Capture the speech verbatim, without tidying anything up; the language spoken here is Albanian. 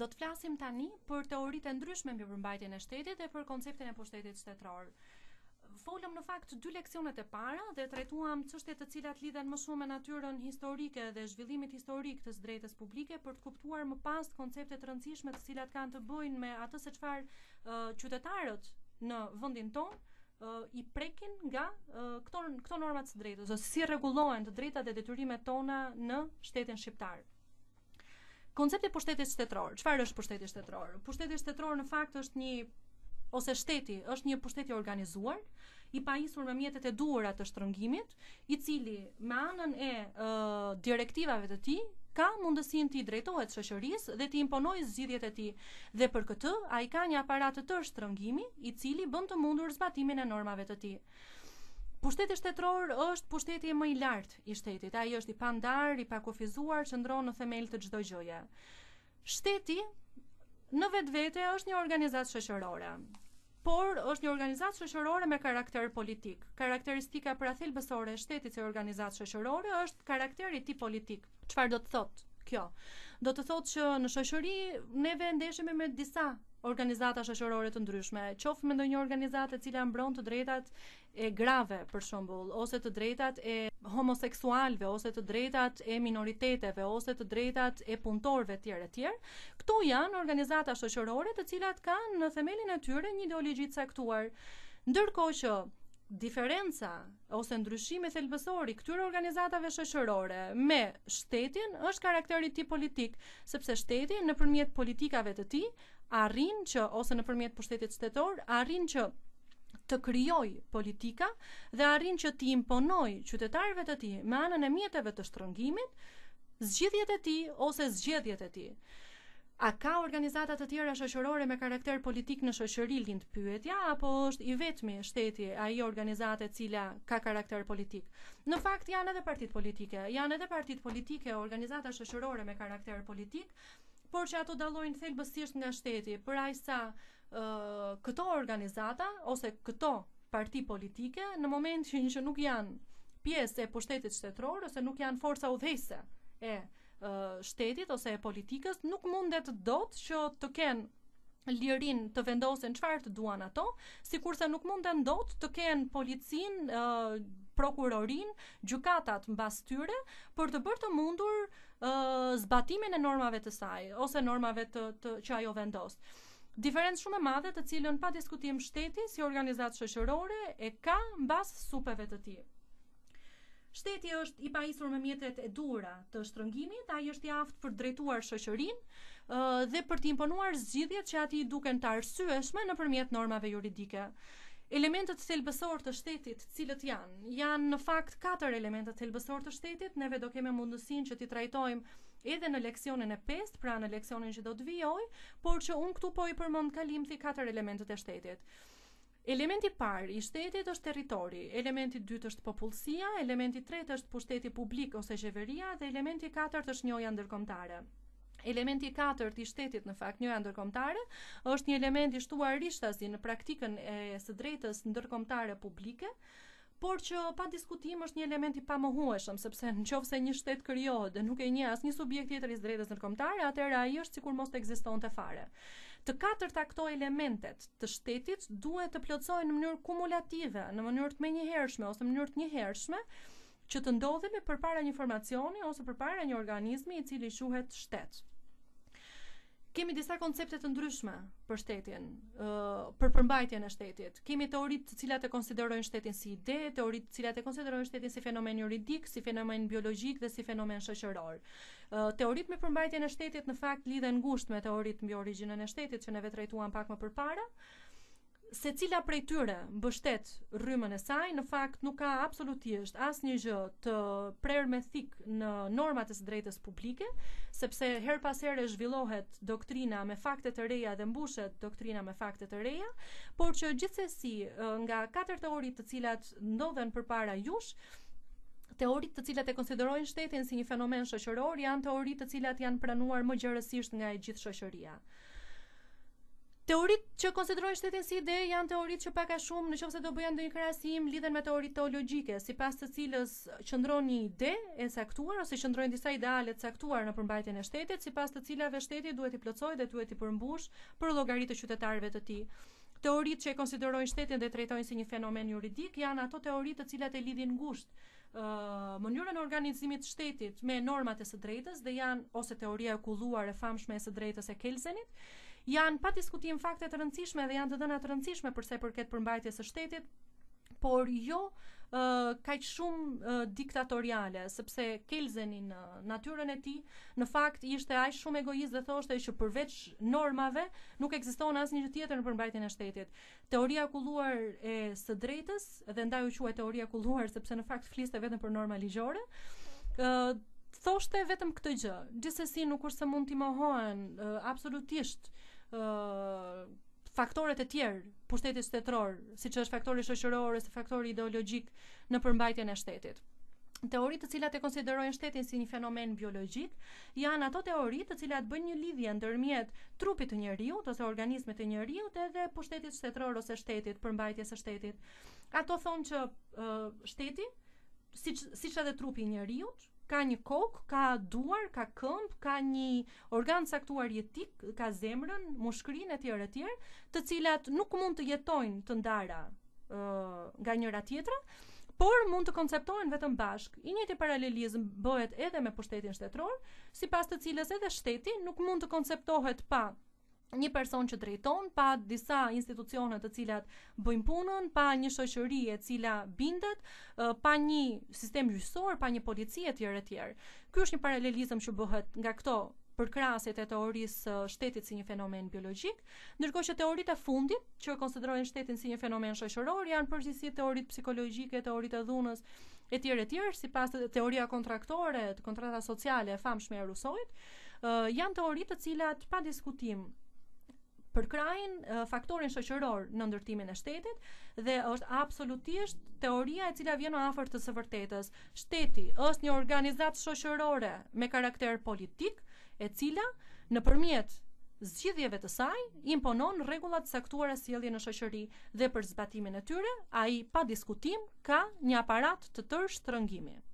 Do të flasim tani për teoritë e ndryshme mbi përmbajtjen e shtetit dhe për konceptin e pushtetit shtetëror. Folëm në fakt dy leksionet e para dhe trajtuam çështje të cilat lidhen më shumë me natyrën historike dhe zhvillimit historik të së drejtës publike për të kuptuar më pas koncepte të rëndësishme të cilat kanë të bëjnë me atë se çfarë uh, qytetarët në vendin tonë uh, i prekin nga uh, këto këto norma të së drejtës, ose si rregullohen të drejtat dhe detyrimet tona në shtetin shqiptar. Koncepti i pushtetit shtetëror. Çfarë është pushteti shtetëror? Pushteti shtetëror në fakt është një ose shteti është një pushteti i organizuar, i pajisur me mjetet e duhura të shtrëngimit, i cili me anën e uh, direktivave të tij ka mundësinë të drejtohet shoqërisë dhe të imponojë zgjidhjet e tij. Dhe për këtë ai ka një aparat të tërë shtrëngimi, i cili bën të mundur zbatimin e normave të tij. Pushteti shtetëror është pushteti më i lartë i shtetit. Ai është i pandar, i pakufizuar, qëndron në themel të çdo gjëje. Shteti në vetvete është një organizatë shoqërore, por është një organizatë shoqërore me karakter politik. Karakteristika parathelbësore e shtetit si organizatë shoqërore është karakteri i tij politik. Çfarë do të thotë kjo? Do të thotë që në shoqëri neve ndeshemi me disa organizata shoqërore të ndryshme, qoftë me ndonjë organizatë e cila mbron të drejtat e grave, për shembull, ose të drejtat e homoseksualëve, ose të drejtat e minoriteteve, ose të drejtat e punëtorëve etj etj. Këto janë organizata shoqërore të cilat kanë në themelin e tyre një ideologji të caktuar. Ndërkohë që diferenca ose ndryshimi thelbësor i këtyre organizatave shoqërore me shtetin është karakteri i tij politik, sepse shteti nëpërmjet politikave të tij arrin që ose nëpërmjet pushtetit shtetëror arrin që të krijoj politika dhe arrin që të imponoj qytetarëve të tij me anën e mjeteve të shtrëngimit zgjidhjet e tij ose zgjedhjet e tij. A ka organizata të tjera shoqërore me karakter politik në shoqëri, lind pyetja, apo është i vetmi shteti ai organizatë e cila ka karakter politik? Në fakt janë edhe partitë politike, janë edhe partitë politike, organizata shoqërore me karakter politik, por që ato dallojnë thelbësisht nga shteti, për aq sa uh, këto organizata ose këto parti politike në momentin që nuk janë pjesë e pushtetit shtetëror ose nuk janë forca udhëheqëse e uh, shtetit ose e politikës, nuk mundet dot që të kenë lirin të vendosen çfarë të duan ato, sikurse nuk munden dot të kenë policin, uh, prokurorin, gjykatat mbas tyre për të bërë të mundur uh, zbatimin e normave të saj ose normave të, të që ajo vendos. Diferencë shumë e madhe të cilën pa diskutim shteti si organizatë shoqërore e ka mbas supeve të tij. Shteti është i pajisur me mjetet e duhura të shtrëngimit, ai është i aftë për drejtuar shoqërinë uh, dhe për të imponuar zgjidhjet që atij duken të arsyeshme nëpërmjet normave juridike. Elementet thelbësor të shtetit, cilët janë? Janë në fakt katër elementet thelbësor të shtetit, neve do kemi mundësinë që t'i trajtojmë edhe në leksionin e pestë, pra në leksionin që do të vijoj, por që unë këtu po i përmend kalimthi katër elementet e shtetit. Elementi i parë i shtetit është territori, elementi i dytë është popullsia, elementi i tretë është pushteti publik ose qeveria dhe elementi i katërt është njohja ndërkombëtare. Elementi i katërt i shtetit në fakt, njohja ndërkombëtare, është një element i shtuar rishtasi në praktikën e së drejtës ndërkombëtare publike, por që pa diskutim është një element i pamohueshëm, sepse nëse një shtet krijohet dhe nuk e njeh asnjë subjekt tjetër i së drejtës ndërkombëtare, atëherë ai është sikur mos të ekzistonte fare. Të katërta këto elementet të shtetit duhet të plotësohen në mënyrë kumulative, në mënyrë të menjëhershme ose në mënyrë të njëhershme, që të ndodhemi përpara një informacioni ose përpara një organizmi i cili quhet shtet. Kemi disa koncepte të ndryshme për shtetin, uh, për përmbajtjen e shtetit. Kemi teoritë të cilat e konsiderojnë shtetin si ide, teoritë të cilat e konsiderojnë shtetin si fenomen juridik, si fenomen biologjik dhe si fenomen shoqëror. Uh, teoritë me përmbajtjen e shtetit në fakt lidhen ngushtë me teoritë mbi origjinën e shtetit që neve trajtuam pak më përpara. Secila prej tyre mbështet rrymën e saj, në fakt nuk ka absolutisht asnjë gjë të prerë me thik në normat e së drejtës publike, sepse her pas here zhvillohet doktrina me fakte të reja dhe mbushet doktrina me fakte të reja, por që gjithsesi nga katër teoritë të cilat ndodhen përpara jush, teoritë të cilat e konsiderojnë shtetin si një fenomen shoqëror janë teoritë të cilat janë pranuar më gjerësisht nga e gjithë shoqëria. Teoritë që konsiderojnë shtetin si ide janë teoritë që pak a shumë, nëse do bëjmë ndonjë krahasim, lidhen me teoritë teologjike, sipas të cilës qëndron një ide e caktuar ose qëndrojnë disa ideale të caktuar në përmbajtjen e shtetit, sipas të cilave shteti duhet i plotësojë dhe duhet i përmbush për llogari të qytetarëve të tij. Teoritë që e konsiderojnë shtetin dhe trajtojnë si një fenomen juridik janë ato teoritë të cilat e lidhin ngushtë Uh, mënyrën e organizimit të shtetit me normat e së drejtës dhe janë ose teoria e kulluar e famshme e së drejtës e Kelsenit, janë pa diskutim fakte të rëndësishme dhe janë të dhëna të rëndësishme për sa i përket përmbajtjes së shtetit, por jo uh, kaq shumë uh, diktatoriale, sepse Kelzeni në natyrën e tij në fakt ishte aq shumë egoist dhe thoshte që përveç normave nuk ekziston asnjë gjë tjetër në përmbajtjen e shtetit. Teoria e kulluar e së drejtës, dhe ndaj u quaj teoria e kulluar sepse në fakt fliste vetëm për norma ligjore, uh, thoshte vetëm këtë gjë. Gjithsesi nuk është se mund t'i mohohen uh, absolutisht uh, faktorët e tjerë pushtetit shtetëror, siç është faktori shoqëror ose faktori ideologjik në përmbajtjen e shtetit. Teoritë të cilat e konsiderojnë shtetin si një fenomen biologjik janë ato teoritë të cilat bëjnë një lidhje ndërmjet trupit të njeriut ose organizmit të njeriut edhe pushtetit shtetëror ose shtetit, përmbajtjes së shtetit. Ato thonë që uh, shteti, siç siç edhe trupi i njeriut, ka një kokë, ka duar, ka këmbë, ka një organ caktuar jetik, ka zemrën, mushkrinë etj etj, të cilat nuk mund të jetojnë të ndara uh, nga njëra tjetra, por mund të konceptohen vetëm bashk. I njëjti paralelizëm bëhet edhe me pushtetin shtetëror, sipas të cilës edhe shteti nuk mund të konceptohet pa një person që drejton, pa disa institucione të cilat bëjnë punën, pa një shoqëri e cila bindet, pa një sistem gjyqësor, pa një polici etj etj. Ky është një paralelizëm që bëhet nga këto përkrahasit e teorisë shtetit si një fenomen biologjik, ndërkohë që teoritë e fundit, që konsiderojnë shtetin si një fenomen shoqëror, janë përgjithësi teoritë psikologjike, teoritë e dhunës etj etj, sipas teoria kontraktore, kontrata sociale e famshme e Rousseauit, janë teoritë të cilat pa diskutim përkrahin uh, faktorin shoqëror në ndërtimin e shtetit dhe është absolutisht teoria e cila vjen më afër të së vërtetës. Shteti është një organizatë shoqërore me karakter politik, e cila nëpërmjet zgjidhjeve të saj imponon rregulla të caktuara sjellje në shoqëri dhe për zbatimin e tyre ai pa diskutim ka një aparat të tërë shtrëngimi.